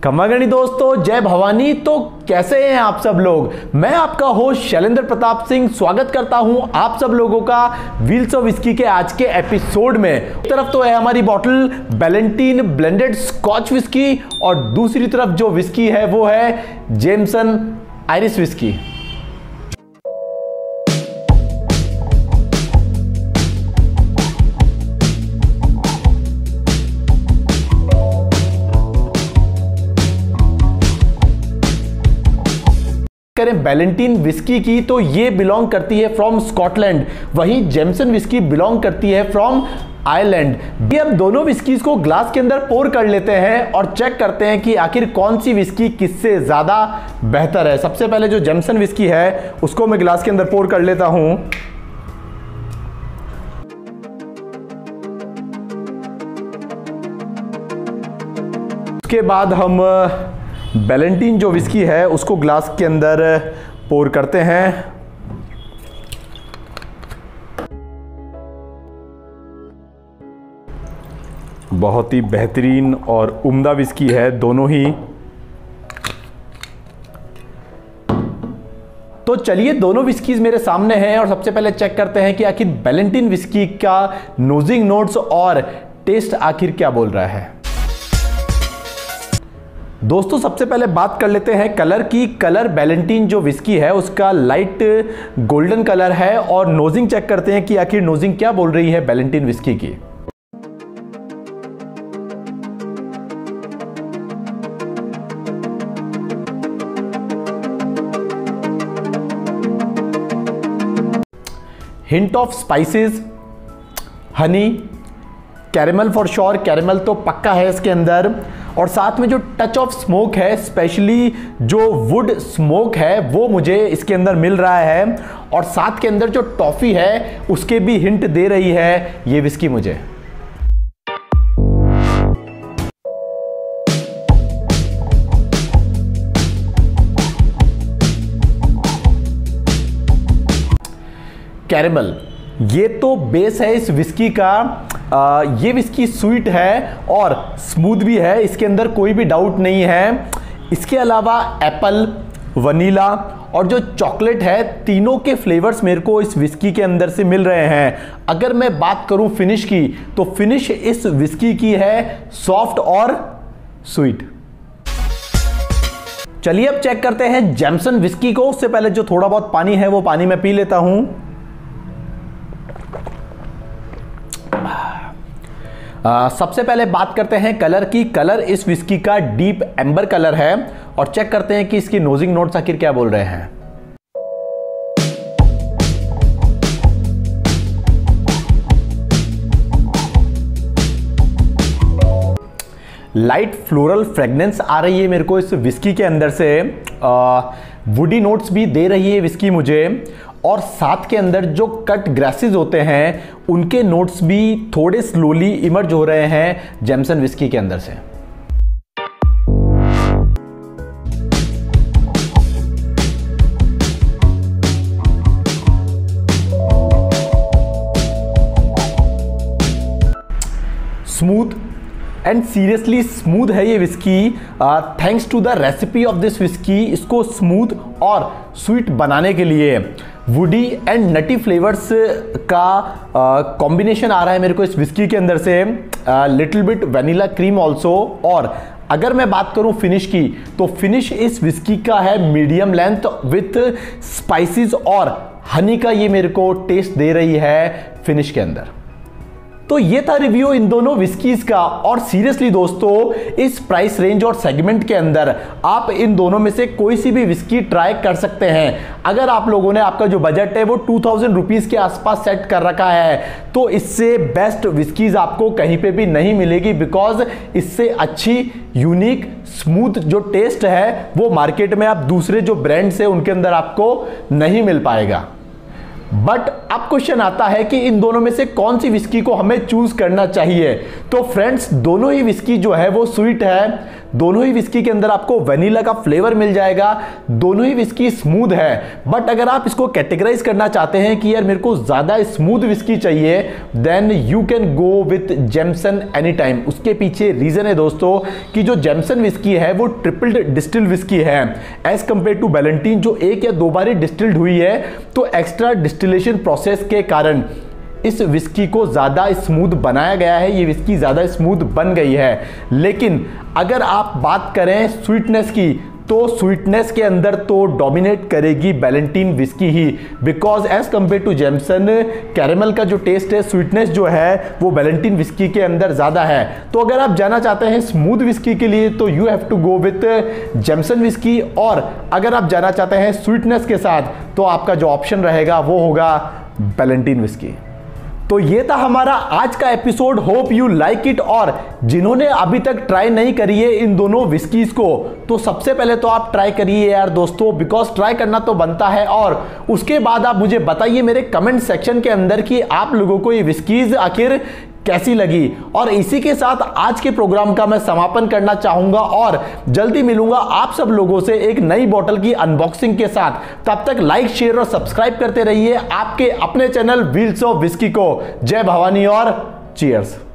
खम्मागणी दोस्तों, जय भवानी। तो कैसे हैं आप सब लोग। मैं आपका होस्ट शैलेंद्र प्रताप सिंह स्वागत करता हूं आप सब लोगों का व्हील्स ऑफ विस्की के आज के एपिसोड में। एक तरफ तो है हमारी bottle Ballantine blended scotch whisky और दूसरी तरफ जो विस्की है वो है जेमसन आयरिश विस्की। करें बैलेंटीन विस्की की तो ये बिलोंग करती है फ्रॉम स्कॉटलैंड, वहीं जेमसन विस्की बिलोंग करती है फ्रॉम आयरलैंड। ये अब दोनों विस्कीज को ग्लास के अंदर पोर कर लेते हैं और चेक करते हैं कि आखिर कौन सी विस्की किससे ज्यादा बेहतर है। सबसे पहले जो जेमसन विस्की है उसको मैं ग्लास के अंदर पोर कर लेता हूं। उसके बाद हम बैलेंटीन जो विस्की है उसको ग्लास के अंदर पोर करते हैं। बहुत ही बेहतरीन और उम्दा विस्की है दोनों ही। तो चलिए दोनों विस्कीज मेरे सामने हैं और सबसे पहले चेक करते हैं कि आखिर बैलेंटीन विस्की का नोजिंग नोट्स और टेस्ट आखिर क्या बोल रहा है। दोस्तों सबसे पहले बात कर लेते हैं कलर की। कलर बैलेंटीन जो विस्की है उसका लाइट गोल्डन कलर है और नोजिंग चेक करते हैं कि आखिर नोजिंग क्या बोल रही है बैलेंटीन विस्की की। Hint of spices, honey, caramel for sure, caramel तो पक्का है इसके अंदर, और साथ में जो टच ऑफ स्मोक है, स्पेशली जो वुड स्मोक है वो मुझे इसके अंदर मिल रहा है, और साथ के अंदर जो टॉफी है उसके भी हिंट दे रही है ये विस्की मुझे। कैरेमल ये तो बेस है इस विस्की का। ये विस्की स्वीट है और स्मूथ भी है, इसके अंदर कोई भी डाउट नहीं है। इसके अलावा एप्पल, वनीला और जो चॉकलेट है, तीनों के फ्लेवर्स मेरे को इस विस्की के अंदर से मिल रहे हैं। अगर मैं बात करूं फिनिश की तो फिनिश इस विस्की की है सॉफ्ट और स्वीट। चलिए अब चेक करते हैं जेमसन विस्की को। उससे पहले जो थोड़ा बहुत पानी है वो पानी मैं पी लेता हूं। सबसे पहले बात करते हैं कलर की। कलर इस विस्की का डीप एम्बर कलर है और चेक करते हैं कि इसकी नोजिंग नोट्स आखिर क्या बोल रहे हैं। लाइट फ्लोरल फ्रेग्रेंस आ रही है मेरे को इस विस्की के अंदर से। वुडी नोट्स भी दे रही है विस्की मुझे, और साथ के अंदर जो कट ग्रासेस होते हैं उनके नोट्स भी थोड़े स्लोली इमर्ज हो रहे हैं जेमसन विस्की के अंदर से। स्मूथ एंड सीरियसली स्मूथ है ये whisky. Thanks to the recipe of this whisky, इसको स्मूथ और स्वीट बनाने के लिए वुडी एंड नटी फ्लेवर्स का कॉम्बिनेशन आ रहा है मेरे को इस विस्की के अंदर से। Little bit vanilla cream also. और अगर मैं बात करूं फिनिश की तो फिनिश इस विस्की का है मीडियम लेंथ विथ स्पाइसेस और हनी का ये मेरे को टेस्ट दे रही है फिनिश के अंदर। तो ये था रिव्यू इन दोनों विस्कीज का। और सीरियसली दोस्तों, इस प्राइस रेंज और सेगमेंट के अंदर आप इन दोनों में से कोई सी भी विस्की ट्राई कर सकते हैं। अगर आप लोगों ने, आपका जो बजट है वो 2000 रुपीज के आसपास सेट कर रखा है तो इससे बेस्ट विस्कीज आपको कहीं पे भी नहीं मिलेगी, बिकॉज इससे अच्छी यूनिक स्मूथ जो टेस्ट है वो मार्केट में आप दूसरे जो ब्रांड्स है उनके अंदर आपको नहीं मिल पाएगा। बट अब क्वेश्चन आता है कि इन दोनों में से कौन सी विस्की को हमें चूज करना चाहिए। तो फ्रेंड्स, दोनों ही विस्की जो है वो स्वीट है, दोनों ही विस्की के अंदर आपको वेनिला का फ्लेवर मिल जाएगा, दोनों ही विस्की स्मूथ है। बट अगर आप इसको कैटेगराइज करना चाहते हैं कि यार मेरे को ज्यादा स्मूथ विस्की चाहिए, then you can go with Jameson any time. उसके पीछे रीजन है दोस्तों कि जो जेमसन विस्की है वो ट्रिपल डिस्टिल्ड विस्की है एज कंपेयर टू बैलेंटाइन जो एक या दो बार ही डिस्टिल्ड हुई है। तो एक्स्ट्रा डिस्टिलेशन प्रोसेस के कारण इस विस्की को ज़्यादा स्मूथ बनाया गया है, ये विस्की ज़्यादा स्मूथ बन गई है। लेकिन अगर आप बात करें स्वीटनेस की, तो स्वीटनेस के अंदर तो डोमिनेट करेगी बैलेंटाइन विस्की ही, because as compare to Jameson caramel का जो टेस्ट है, स्वीटनेस जो है वो बैलेंटाइन विस्की के अंदर ज़्यादा है। तो अगर आप जाना चाहते हैं स्मूथ विस्की के लिए तो you have to go with Jameson whisky, और अगर आप जाना चाहते हैं स्वीटनेस के साथ तो आपका जो ऑप्शन रहेगा वो होगा बैलेंटाइन विस्की। तो ये था हमारा आज का episode, hope you like it. और जिन्होंने अभी तक ट्राई नहीं करी है इन दोनों विस्कीज को, तो सबसे पहले तो आप ट्राई करिए यार दोस्तों, बिकॉज ट्राई करना तो बनता है। और उसके बाद आप मुझे बताइए मेरे कमेंट सेक्शन के अंदर कि आप लोगों को ये विस्कीज आखिर कैसी लगी। और इसी के साथ आज के प्रोग्राम का मैं समापन करना चाहूंगा और जल्दी मिलूंगा आप सब लोगों से एक नई बोतल की अनबॉक्सिंग के साथ। तब तक लाइक, शेयर और सब्सक्राइब करते रहिए आपके अपने चैनल व्हील्स ऑफ विस्की को। जय भवानी और चीयर्स।